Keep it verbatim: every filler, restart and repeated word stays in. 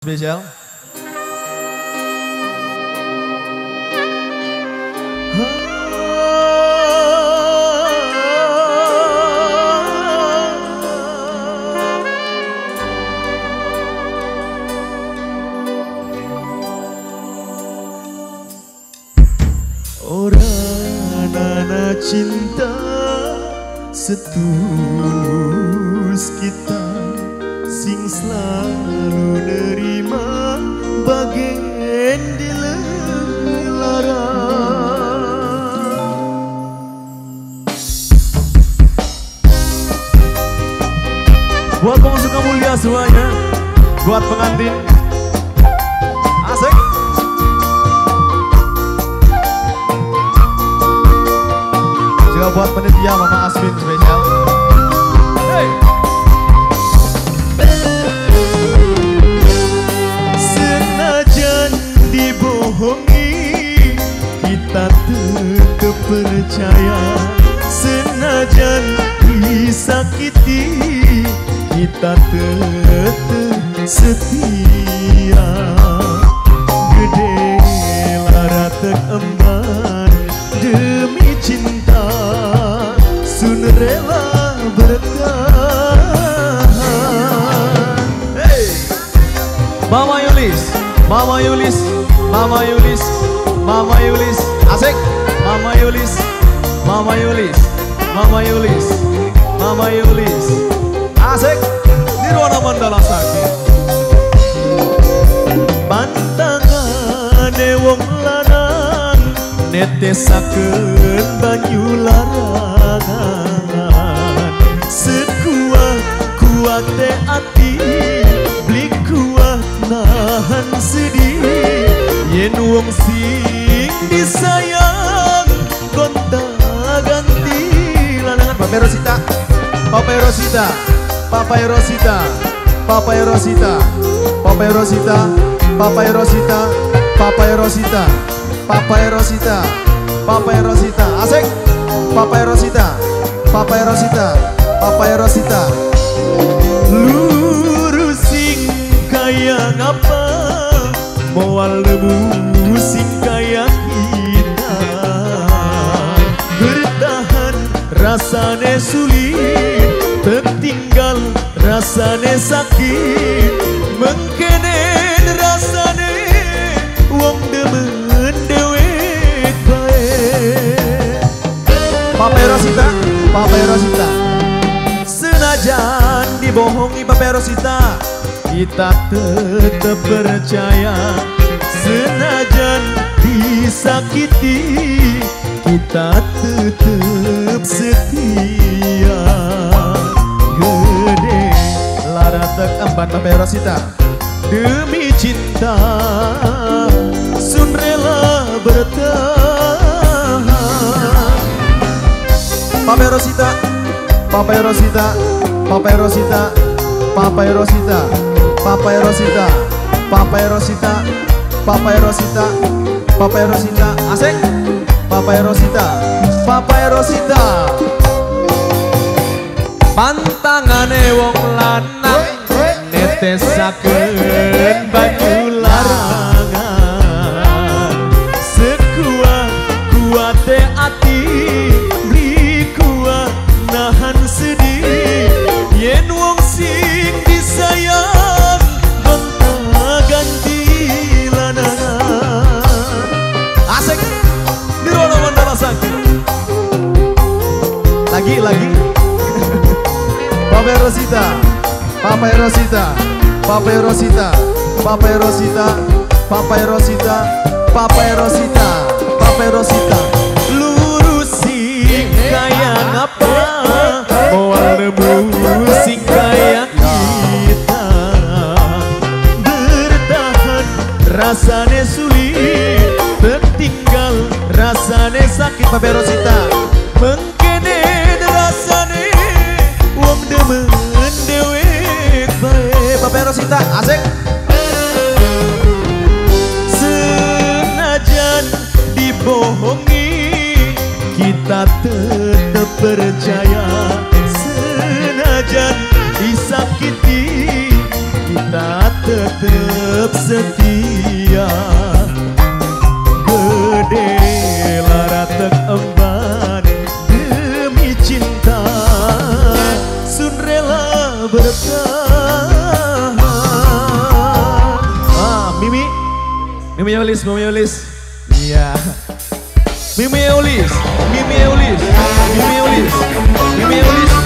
Spesial. Orang nana cinta setulus kita sing selalu nerima bagian dilarang. Buat pemusuka mulia semuanya, buat pengantin, asik. Juga buat penitia Mama Asmin spesial. Hey. Senajan dibohongi, kita tetap percaya. Senajan disakiti, kita tetap setia. Gede laratek emban demi cinta, sun rela bertahan. Hey. Mama Yulis, Mama Yulis, Mama Yulis, Mama Yulis, asik. Mama Yulis, Mama Yulis, Mama Yulis, Mama Yulis, asik. Nirwana Mandala Sakti. Pantangane wong lanang netesakeun banyu larangan. Sekuat kuat teh ati beli kuat nahan sedih. Yen wong sing disayang gonta ganti lanangan. Papa Rosita, Papa Rosita, Papa Rosita, Papa Rosita, Papa Rosita, Papa Rosita, Papa Rosita, Papa Rosita, Papa Rosita, asik. Papa Rosita, Papa Rosita, Papa Rosita. Lurus sing kaya ngapa, moal lemu sing kaya kita. Bertahan rasane sulit, tertinggal rasane sakit. Mengkenen rasane wong demen dewek bae. Papa Rosita, Papa Rosita. Senajan dibohongi Papa Rosita, kita tetap percaya. Senajan disakiti, kita tetap setia. Gede laratek emban Papa Rosita, demi cinta sun rela bertahan. Papa Rosita, Papa Rosita, Papa Rosita, Papa Rosita, Papa Rosita, Papa Rosita, Papa Rosita, Papa Rosita, asik. Papa Rosita, Papa Rosita. Pantangane wong lanang netesakeun banyu larangan. Sekuat kuat teh ati beli kuat nahan sedih. Yen wong sing disayang gonta ganti lanangan. Asik. Nirwana Mandala Sakti. Lagi, lagi. Papa Rosita, Papa Rosita, Papa Rosita, Papa Rosita, Papa Rosita, Papa Rosita, Papa Rosita. Lurus sing kaya ngapa, moal lemu sing kaya kita. Bertahan rasane sulit, tertinggal rasane sakit. Papa Rosita. Mengkenen rasane wong demen dewek bae. Papa Rosita, asik. Senajan dibohongi, kita tetap percaya. Senajan disakiti, kita tetap tetap setia. Gede laratek emban demi cinta, sun rela bertahan. Ah, Mimi, Mimi Eulis, Mimi Eulis, iya. Mimi Eulis, Mimi Eulis, Mimi Eulis, Mimi Eulis.